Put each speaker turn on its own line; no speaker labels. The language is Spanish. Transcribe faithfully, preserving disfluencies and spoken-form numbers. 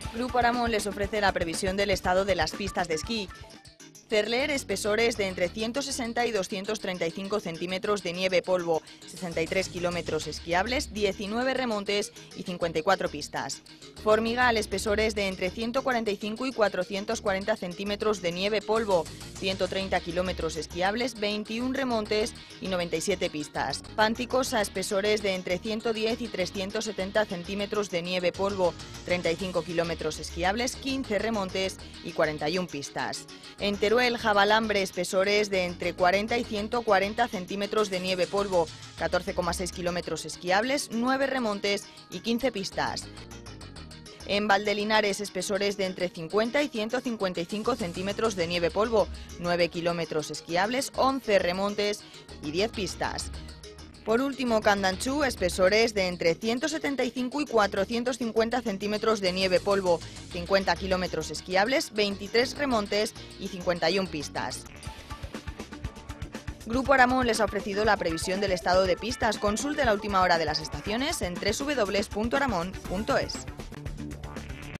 Grupo Aramón les ofrece la previsión del estado de las pistas de esquí. Cerler, espesores de entre ciento sesenta y doscientos treinta y cinco centímetros de nieve polvo, sesenta y tres kilómetros esquiables, diecinueve remontes y cincuenta y cuatro pistas. Formigal, espesores de entre ciento cuarenta y cinco y cuatrocientos cuarenta centímetros de nieve polvo, ciento treinta kilómetros esquiables, veintiún remontes y noventa y siete pistas. Panticosa, espesores de entre ciento diez y trescientos setenta centímetros de nieve polvo, treinta y cinco kilómetros esquiables, quince remontes y cuarenta y una pistas. En Teruel, Jabalambre, espesores de entre cuarenta y ciento cuarenta centímetros de nieve polvo, catorce coma seis kilómetros esquiables, nueve remontes y quince pistas. En Valdelinares, espesores de entre cincuenta y ciento cincuenta y cinco centímetros de nieve polvo, nueve kilómetros esquiables, once remontes y diez pistas. Por último, Candanchú, espesores de entre ciento setenta y cinco y cuatrocientos cincuenta centímetros de nieve polvo, cincuenta kilómetros esquiables, veintitrés remontes y cincuenta y una pistas. Grupo Aramón les ha ofrecido la previsión del estado de pistas. Consulte la última hora de las estaciones en doble u doble u doble u punto aramón punto es.